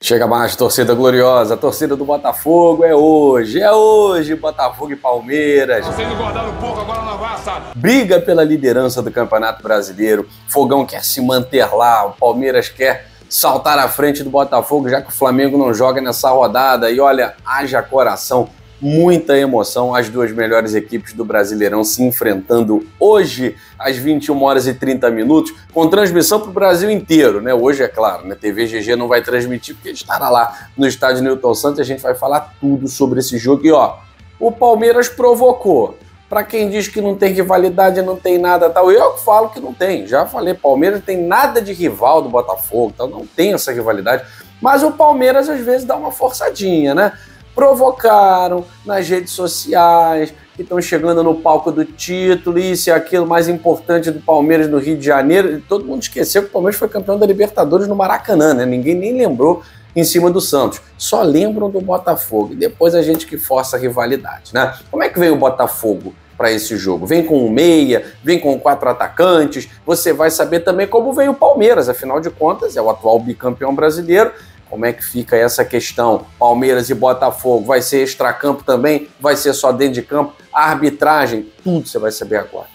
Chega mais, torcida gloriosa, a torcida do Botafogo é hoje, Botafogo e Palmeiras. Vocês engordaram um pouco, agora não vai, sabe? Briga pela liderança do Campeonato Brasileiro, Fogão quer se manter lá, o Palmeiras quer saltar à frente do Botafogo, já que o Flamengo não joga nessa rodada, e olha, haja coração, muita emoção, as duas melhores equipes do Brasileirão se enfrentando hoje às 21h30, com transmissão para o Brasil inteiro, né? Hoje, é claro, né? TV GG não vai transmitir porque estará lá no estádio Newton Santos e a gente vai falar tudo sobre esse jogo. E ó, o Palmeiras provocou. Para quem diz que não tem rivalidade, não tem nada tal, eu que falo que não tem. Já falei, Palmeiras não tem nada de rival do Botafogo, então não tem essa rivalidade. Mas o Palmeiras às vezes dá uma forçadinha, né? Provocaram nas redes sociais, que estão chegando no palco do título, isso e aquilo mais importante do Palmeiras no Rio de Janeiro. E todo mundo esqueceu que o Palmeiras foi campeão da Libertadores no Maracanã, né? Ninguém nem lembrou em cima do Santos. Só lembram do Botafogo. E depois a gente que força a rivalidade, né? Como é que veio o Botafogo para esse jogo? Vem com um meia, vem com 4 atacantes. Você vai saber também como veio o Palmeiras. Afinal de contas, é o atual bicampeão brasileiro. Como é que fica essa questão? Palmeiras e Botafogo, vai ser extracampo também? Vai ser só dentro de campo? A arbitragem, tudo você vai saber agora.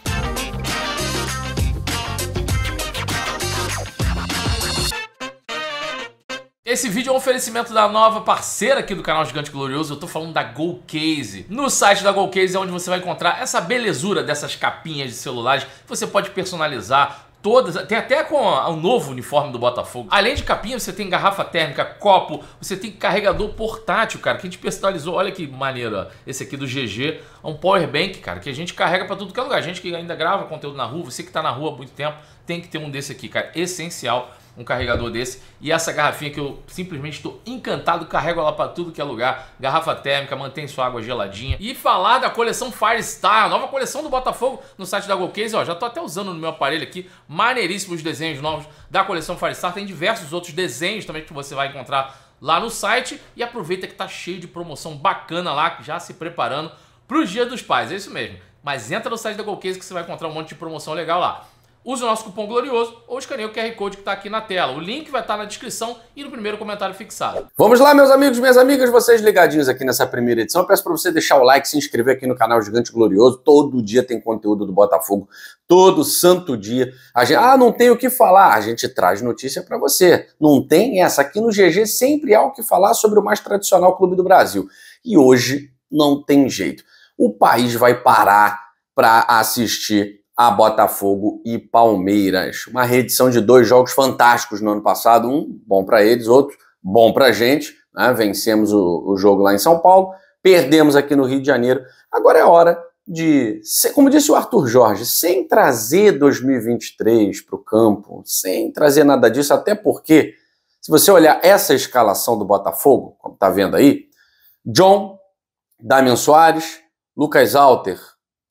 Esse vídeo é um oferecimento da nova parceira aqui do canal Gigante Glorioso. Eu tô falando da GoCase. No site da GoCase é onde você vai encontrar essa belezura dessas capinhas de celulares que você pode personalizar. Todas, tem até com o novo uniforme do Botafogo. Além de capinha, você tem garrafa térmica, copo, você tem carregador portátil, cara, que a gente personalizou. Olha que maneiro, ó. Esse aqui do GG é um power bank, cara, que a gente carrega pra tudo que é lugar. A gente que ainda grava conteúdo na rua, você que tá na rua há muito tempo, tem que ter um desse aqui, cara. Essencial, um carregador desse. E essa garrafinha que eu simplesmente estou encantado, carrego ela pra tudo que é lugar. Garrafa térmica, mantém sua água geladinha. E falar da coleção Firestar, a nova coleção do Botafogo no site da GoCase, ó, já tô até usando no meu aparelho aqui. Maneiríssimos desenhos novos da coleção Firestar. Tem diversos outros desenhos também que você vai encontrar lá no site. E aproveita que tá cheio de promoção bacana lá, já se preparando pro Dia dos Pais, é isso mesmo. Mas entra no site da GoCase que você vai encontrar um monte de promoção legal lá. Use o nosso cupom glorioso ou escaneie o QR Code que está aqui na tela. O link vai estar na descrição e no primeiro comentário fixado. Vamos lá, meus amigos, minhas amigas, vocês ligadinhos aqui nessa primeira edição. Eu peço para você deixar o like, se inscrever aqui no canal Gigante Glorioso. Todo dia tem conteúdo do Botafogo. Todo santo dia. Não tem o que falar. A gente traz notícia para você. Não tem essa. Aqui no GG sempre há o que falar sobre o mais tradicional clube do Brasil. E hoje não tem jeito. O país vai parar para assistir a Botafogo e Palmeiras. Uma reedição de 2 jogos fantásticos no ano passado, um bom para eles, outro bom para a gente, né? Vencemos o jogo lá em São Paulo, perdemos aqui no Rio de Janeiro. Agora é hora de, como disse o Arthur Jorge, sem trazer 2023 para o campo, sem trazer nada disso, até porque, se você olhar essa escalação do Botafogo, como está vendo aí, John, Damian Soares, Lucas Alter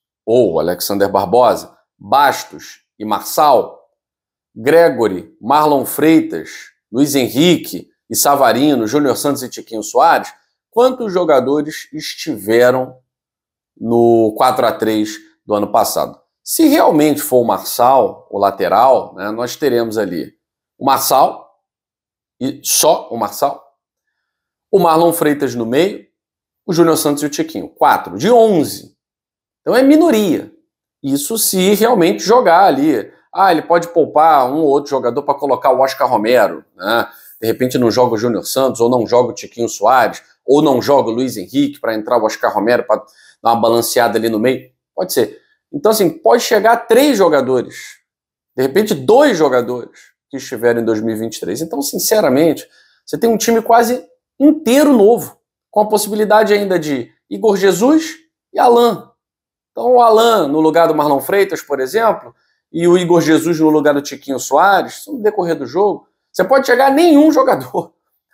ou Alexander Barbosa, Bastos e Marçal, Gregory, Marlon Freitas, Luiz Henrique e Savarino, Júnior Santos e Tiquinho Soares, quantos jogadores estiveram no 4-3 do ano passado? Se realmente for o Marçal, o lateral, né, nós teremos ali o Marçal, e só o Marçal, o Marlon Freitas no meio, o Júnior Santos e o Tiquinho. 4 de 11. Então é minoria. Isso se realmente jogar ali. Ele pode poupar um ou outro jogador para colocar o Oscar Romero, né? De repente não joga o Júnior Santos, ou não joga o Tiquinho Soares, ou não joga o Luiz Henrique para entrar o Oscar Romero para dar uma balanceada ali no meio. Pode ser. Então, assim, pode chegar a 3 jogadores. De repente, 2 jogadores que estiveram em 2023. Então, sinceramente, você tem um time quase inteiro novo, com a possibilidade ainda de Igor Jesus e Alan. Então o Alan no lugar do Marlon Freitas, por exemplo, e o Igor Jesus no lugar do Tiquinho Soares, no decorrer do jogo, você pode chegar a nenhum jogador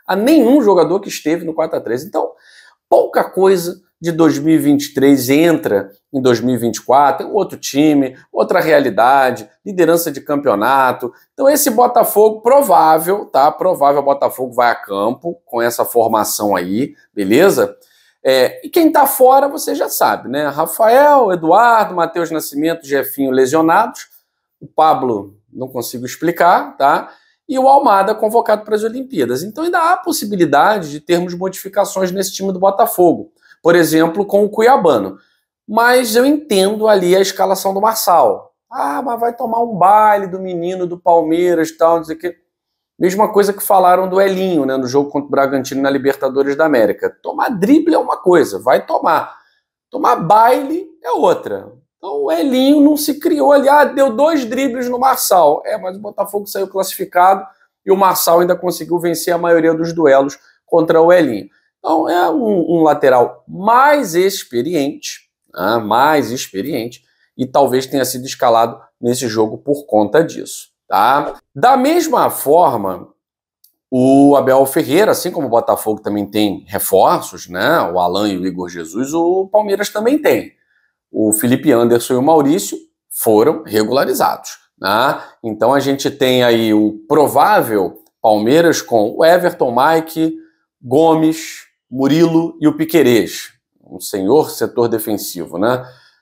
que esteve no 4-3. Então, pouca coisa de 2023 entra em 2024, é um outro time, outra realidade, liderança de campeonato. Então esse Botafogo provável o Botafogo vai a campo com essa formação aí, beleza? E quem tá fora, você já sabe, né? Rafael, Eduardo, Matheus Nascimento, Jefinho lesionados. O Pablo, não consigo explicar, tá? e o Almada convocado para as Olimpíadas. Então ainda há possibilidade de termos modificações nesse time do Botafogo, por exemplo, com o Cuiabano. Mas eu entendo ali a escalação do Marçal. Ah, mas vai tomar um baile do menino do Palmeiras e tal, não sei o quê. Mesma coisa que falaram do Elinho, né, no jogo contra o Bragantino na Libertadores da América. Tomar drible é uma coisa, vai tomar. Tomar baile é outra. Então o Elinho não se criou ali, deu 2 dribles no Marçal. Mas o Botafogo saiu classificado e o Marçal ainda conseguiu vencer a maioria dos duelos contra o Elinho. Então é um lateral mais experiente, e talvez tenha sido escalado nesse jogo por conta disso. Tá? Da mesma forma, o Abel Ferreira, assim como o Botafogo também tem reforços, né? O Alan e o Igor Jesus, o Palmeiras também tem. O Felipe Anderson e o Maurício foram regularizados. Né? Então a gente tem aí um provável Palmeiras com o Everton, Mike, Gomes, Murilo e o Piquerez, um senhor setor defensivo, né?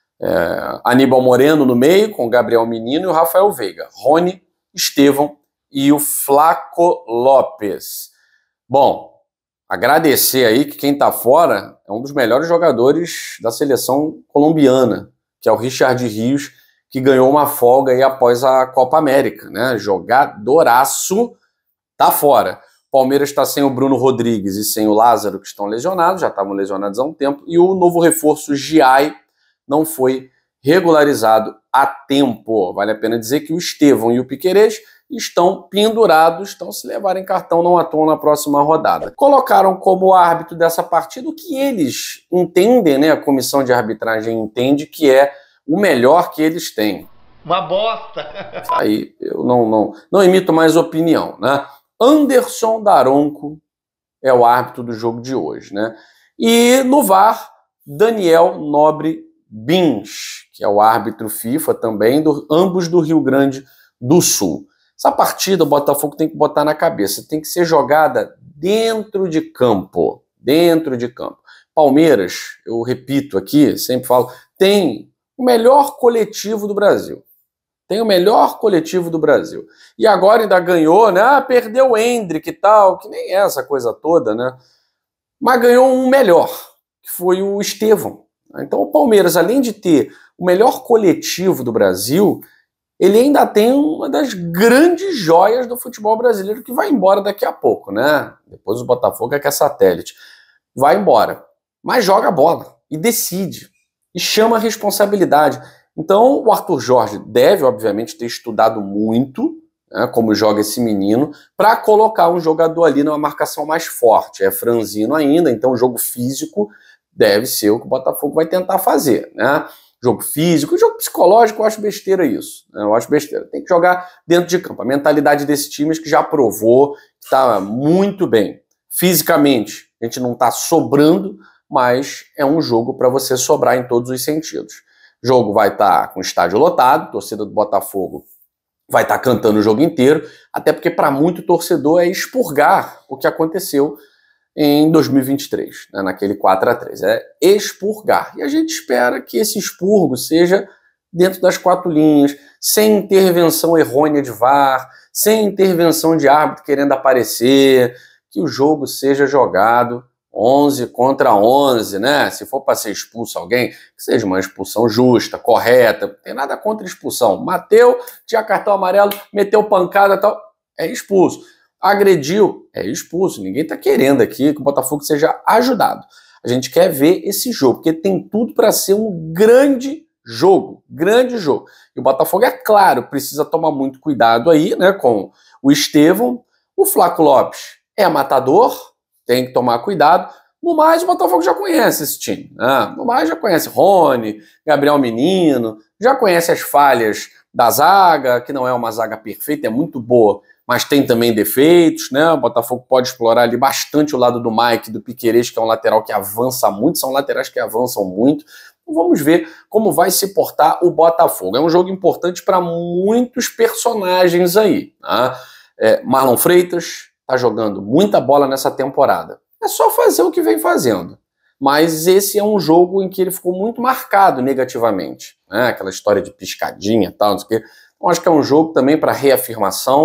Aníbal Moreno no meio, com o Gabriel Menino e o Rafael Veiga, Rony, Estevão e o Flaco Lopes. Bom, agradecer aí que quem tá fora é um dos melhores jogadores da seleção colombiana, que é o Richard Rios, que ganhou uma folga aí após a Copa América, né? Jogadoraço, tá fora. Palmeiras está sem o Bruno Rodrigues e sem o Lázaro, que estão lesionados, já estavam lesionados há um tempo, e o novo reforço Giai não foi regularizado a tempo. Vale a pena dizer que o Estevão e o Piquerez estão pendurados, então se levarem cartão não atuam na próxima rodada. Colocaram como árbitro dessa partida o que eles entendem, né? A comissão de arbitragem entende que é o melhor que eles têm. Uma bosta! Aí eu não emito mais opinião, né? Anderson Daronco é o árbitro do jogo de hoje, né? E no VAR, Daniel Nobre Bins, que é o árbitro FIFA também, ambos do Rio Grande do Sul. Essa partida o Botafogo tem que botar na cabeça, tem que ser jogada dentro de campo. Dentro de campo. Palmeiras, eu repito aqui, sempre falo, tem o melhor coletivo do Brasil. Tem o melhor coletivo do Brasil. E agora ainda ganhou, né? Perdeu o Endrick e tal, que nem é essa coisa toda, né? Mas ganhou um melhor, que foi o Estevão. Então o Palmeiras, além de ter o melhor coletivo do Brasil, ele ainda tem uma das grandes joias do futebol brasileiro que vai embora daqui a pouco, né? Depois o Botafogo é que é satélite. Vai embora. Mas joga a bola e decide. E chama a responsabilidade. Então o Arthur Jorge deve, obviamente, ter estudado muito, né, como joga esse menino, para colocar um jogador ali numa marcação mais forte. É franzino ainda, então o jogo físico deve ser o que o Botafogo vai tentar fazer, né? Jogo físico, jogo psicológico, eu acho besteira isso. Né? Eu acho besteira. Tem que jogar dentro de campo. A mentalidade desse time que já provou que está muito bem. Fisicamente, a gente não está sobrando, mas é um jogo para você sobrar em todos os sentidos. O jogo vai estar com o estádio lotado, a torcida do Botafogo vai estar cantando o jogo inteiro, até porque para muito torcedor é expurgar o que aconteceu em 2023, né, naquele 4-3. É expurgar. E a gente espera que esse expurgo seja dentro das 4 linhas, sem intervenção errônea de VAR, sem intervenção de árbitro querendo aparecer, que o jogo seja jogado 11 contra 11, né? Se for para ser expulso alguém, que seja uma expulsão justa, correta, não tem nada contra expulsão. Bateu, tinha cartão amarelo, meteu pancada e tal, é expulso. Agrediu, é expulso. Ninguém está querendo aqui que o Botafogo seja ajudado. A gente quer ver esse jogo, porque tem tudo para ser um grande jogo. Grande jogo. E o Botafogo, é claro, precisa tomar muito cuidado aí, né, com o Estevão. O Flaco Lopes é matador, tem que tomar cuidado. No mais, o Botafogo já conhece esse time. Né? No mais, já conhece Rony, Gabriel Menino, já conhece as falhas da zaga, que não é uma zaga perfeita, é muito boa, mas tem também defeitos, né? O Botafogo pode explorar ali bastante o lado do Mike, do Piquerez, que é um lateral que avança muito, são laterais que avançam muito. Então vamos ver como vai se portar o Botafogo. É um jogo importante para muitos personagens aí. Tá? Marlon Freitas está jogando muita bola nessa temporada. É só fazer o que vem fazendo. Mas esse é um jogo em que ele ficou muito marcado negativamente. Né? Aquela história de piscadinha e tal, não sei o quê. Então acho que é um jogo também para reafirmação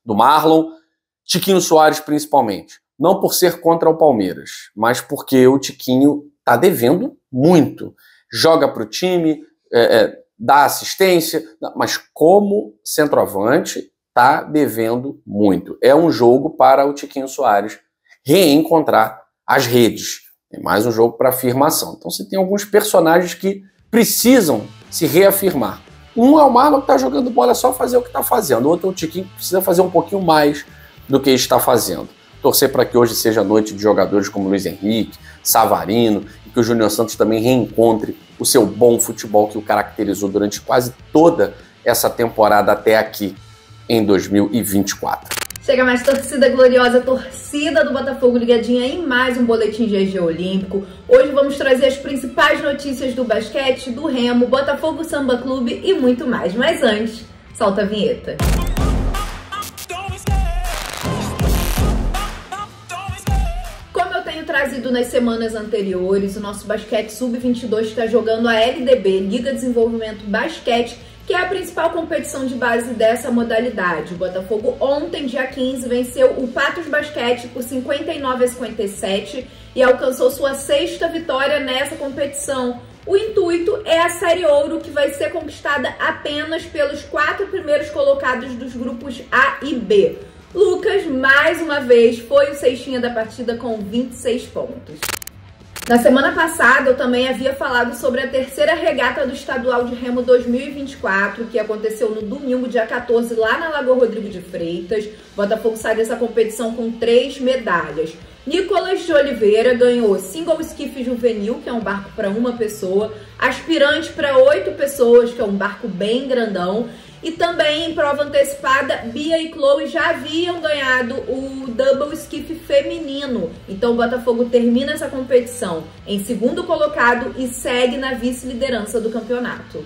do Marlon, Tiquinho Soares principalmente. Não por ser contra o Palmeiras, mas porque o Tiquinho tá devendo muito. Joga para o time, dá assistência, mas como centroavante tá devendo muito. É um jogo para o Tiquinho Soares reencontrar as redes. É mais um jogo para afirmação. Então você tem alguns personagens que precisam se reafirmar. Um é o Marlon, que está jogando bola, é só fazer o que está fazendo. O outro é o Tiquinho, que precisa fazer um pouquinho mais do que está fazendo. Torcer para que hoje seja noite de jogadores como Luiz Henrique, Savarino, e que o Júnior Santos também reencontre o seu bom futebol que o caracterizou durante quase toda essa temporada até aqui em 2024. Chega mais torcida gloriosa, torcida do Botafogo ligadinha em mais um Boletim GG Olímpico. Hoje vamos trazer as principais notícias do basquete, do Remo, Botafogo Samba Clube e muito mais. Mas antes, solta a vinheta. Como eu tenho trazido nas semanas anteriores, o nosso basquete sub-22 está jogando a LDB, Liga Desenvolvimento Basquete, que é a principal competição de base dessa modalidade. O Botafogo ontem, dia 15, venceu o Patos Basquete por 59-57 e alcançou sua 6ª vitória nessa competição. O intuito é a Série Ouro, que vai ser conquistada apenas pelos 4 primeiros colocados dos grupos A e B. Lucas, mais uma vez, foi o cestinha da partida com 26 pontos. Na semana passada, eu também havia falado sobre a 3ª regata do Estadual de Remo 2024, que aconteceu no domingo, dia 14, lá na Lagoa Rodrigo de Freitas. O Botafogo sai dessa competição com 3 medalhas. Nicolas de Oliveira ganhou single skiff juvenil, que é um barco para uma pessoa, aspirante para 8 pessoas, que é um barco bem grandão, e também em prova antecipada, Bia e Chloe já haviam ganhado o double skiff feminino. Então o Botafogo termina essa competição em 2º colocado e segue na vice-liderança do campeonato.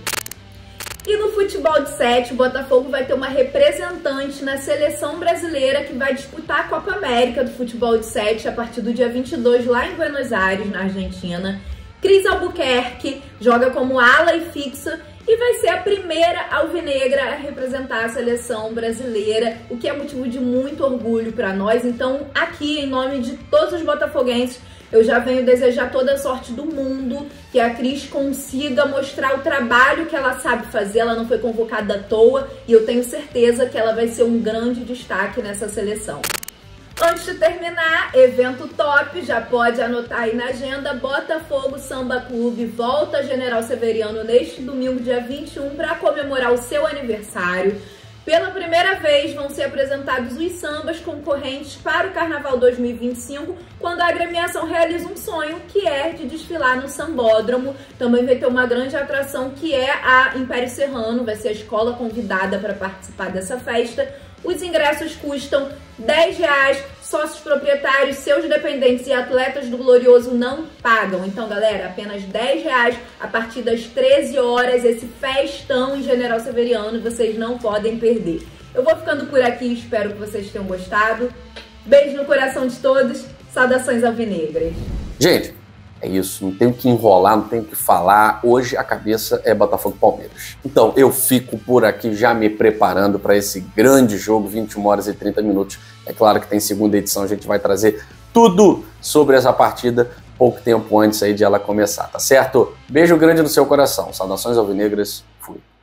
E no futebol de 7, o Botafogo vai ter uma representante na seleção brasileira que vai disputar a Copa América do futebol de 7 a partir do dia 22 lá em Buenos Aires, na Argentina. Cris Albuquerque joga como ala e fixa e vai ser a primeira alvinegra a representar a seleção brasileira, o que é motivo de muito orgulho para nós. Então, aqui, em nome de todos os botafoguenses, eu já venho desejar toda a sorte do mundo, que a Cris consiga mostrar o trabalho que ela sabe fazer. Ela não foi convocada à toa e eu tenho certeza que ela vai ser um grande destaque nessa seleção. Antes de terminar, evento top, já pode anotar aí na agenda, Botafogo Samba Clube volta a General Severiano neste domingo, dia 21, para comemorar o seu aniversário. Pela primeira vez vão ser apresentados os sambas concorrentes para o Carnaval 2025, quando a agremiação realiza um sonho, que é de desfilar no Sambódromo. Também vai ter uma grande atração, que é a Império Serrano, vai ser a escola convidada para participar dessa festa. Os ingressos custam R$10, sócios proprietários, seus dependentes e atletas do Glorioso não pagam. Então, galera, apenas R$10 a partir das 13 horas, esse festão em General Severiano, vocês não podem perder. Eu vou ficando por aqui, espero que vocês tenham gostado. Beijo no coração de todos, saudações alvinegras. Gente, é isso, não tenho que enrolar, não tenho que falar. Hoje a cabeça é Botafogo e Palmeiras. Então eu fico por aqui já me preparando para esse grande jogo, 21 horas e 30 minutos. É claro que tem segunda edição, a gente vai trazer tudo sobre essa partida pouco tempo antes aí de ela começar, tá certo? Beijo grande no seu coração, saudações alvinegras.